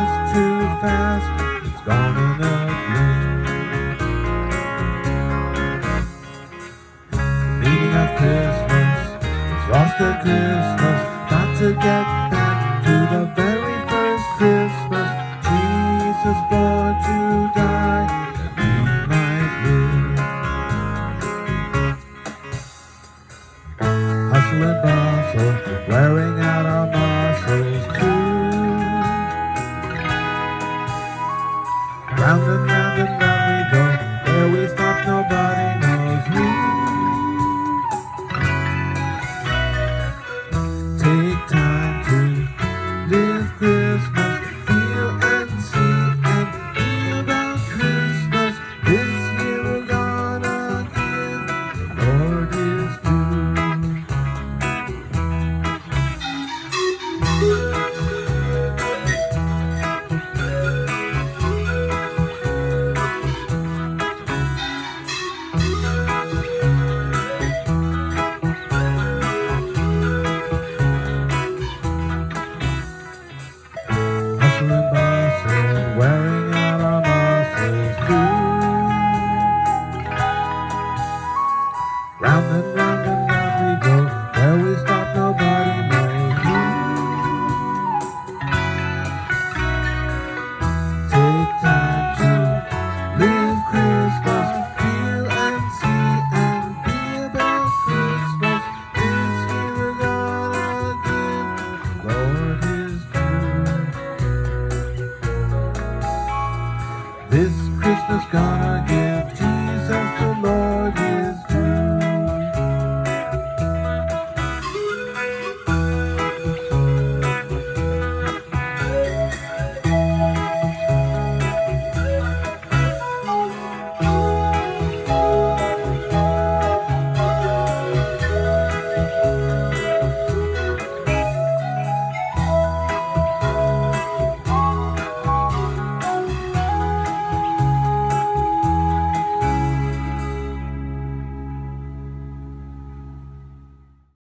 too fast, it's gone in a blink. The meaning of Christmas is lost at Christmas. Got to get back to the very first Christmas. Jesus born to die that we might live. Hustle and bustle, wearing out our muscles too. Round and round and round we go, where we stop nobody knows who. Take time to live Christmas, feel and see and feel about Christmas. This year we're gonna give the Lord his due. Hustle and bustle, wearing out our muscles too. Round and round and round we go, where we stop nobody knows who. Take time to live Christmas, feel and see and be about Christmas. This year we're gonna give the Lord his due. This Christmas gonna